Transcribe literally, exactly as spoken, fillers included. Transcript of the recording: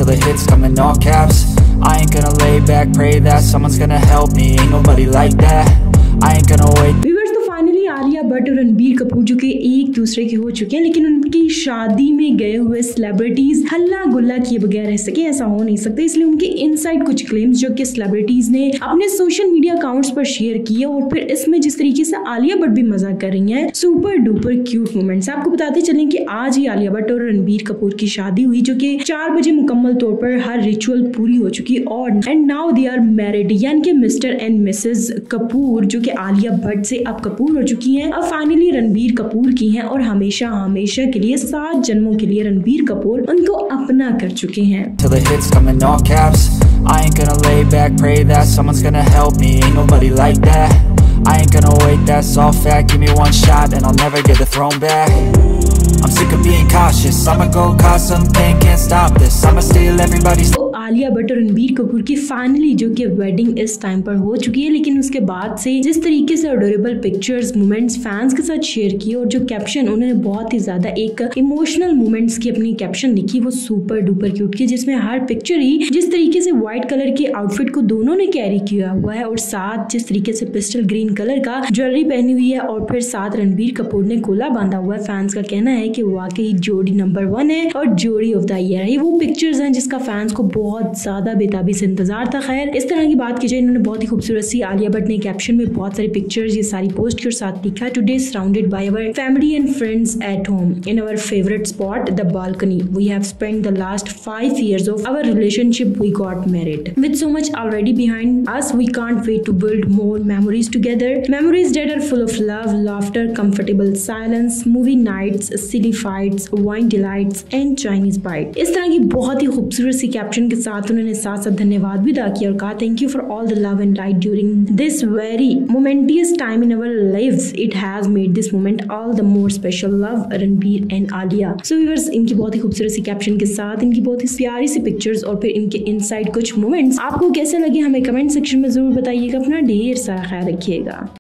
till the hits come in all caps. I ain't gonna lay back, pray that someone's gonna help me. Ain't nobody like that. I ain't gonna wait. Finally Alia Bhatt और रणबीर कपूर जो कि एक दूसरे के हो चुके हैं, लेकिन उनकी शादी में गए हुए सेलिब्रिटीज हल्ला गुल्ला किए बगैर रह सके, ऐसा हो नहीं सकता। इसलिए उनके इनसाइड कुछ क्लेम्स जो कि सेलिब्रिटीज ने अपने सोशल मीडिया अकाउंट्स पर शेयर किए, और फिर इसमें जिस तरीके से आलिया भट्ट भी मजाक कर रही हैं, सुपर डुपर क्यूट मोमेंट्स। आपको बताते चलें कि आज ही आलिया भट्ट और रणबीर कपूर की शादी हुई, जो कि चार बजे मुकम्मल तौर पर हर रिचुअल पूरी हो चुकी, और and now they are married, यानी कि मिस्टर एंड मिसेस कपूर जो कि आलिया भट्ट से अब कपूर हो चुकी हैं, अब फाइनली रणबीर कपूर की हैं, और हमेशा हमेशा के लिए सात जन्मों के लिए रणबीर कपूर उनको अपना कर चुके हैं। Till the hits come in all caps. I ain't gonna lay back, pray that someone's gonna help me. Ain't nobody like that. I ain't gonna wait, that's all fact. Give me one shot and I'll never get the throne back. I'm sick of being cautious. I'ma go cause something, can't stop this. I'ma steal everybody's. Alia Bhatt और रणबीर कपूर की finally जो कि wedding इस time पर हो चुकी है, लेकिन उसके बाद से जिस तरीके से अडोरेबल पिक्चर्स मोमेंट्स फैंस के साथ शेयर किए, और जो कैप्शन उन्होंने बहुत ही ज्यादा एक इमोशनल मोमेंट्स की अपनी कैप्शन लिखी, वो सुपर डुपर क्यूट की, जिसमें हर पिक्चर ही जिस तरीके से व्हाइट कलर के आउटफिट को दोनों ने कैरी किया हुआ है, और साथ जिस तरीके से पिस्टल ग्रीन कलर का ज्वेलरी पहनी हुई है, और फिर साथ रणबीर कपूर ने कोला बांधा हुआ है। फैंस का कहना है कि वाकई जोड़ी नंबर वन है और जोड़ी ऑफ द ईयर है। ये वो पिक्चर्स हैं जिसका फैंस को बहुत ज्यादा बेताबी से इंतजार था। खैर, इस तरह की बात की जाए, इन्होंने बहुत ही खूबसूरत सी आलिया भट्ट ने कैप्शन में बहुत सारी पिक्चर्स ये सारी पोस्ट की, और साथ लिखा, today surrounded by our family and friends at home in our favourite spot the balcony, we have spent the last five years of our relationship, we got married with so much already behind us, we can't wait to build more memories together, memories that are full of love, laughter, comfortable silence, movie nights, silly fights, wine delights and Chinese bite. इस तरह की बहुत ही खूबसूरत सी caption के साथ उन्होंने साथ साथ धन्यवाद भी अदा किया और कहा, thank you for all the love and light during this very momentous time in our lives, it has made this moment all the more special, love Ranbir and Alia. So viewers, इनकी बहुत ही खूबसूरत सी कैप्शन के साथ इनकी बहुत ही प्यारी सी पिक्चर्स और फिर इनके इनसाइड कुछ मोमेंट्स आपको कैसे लगे, हमें कमेंट सेक्शन में जरूर बताइएगा। अपना ढेर सारा ख्याल रखिएगा।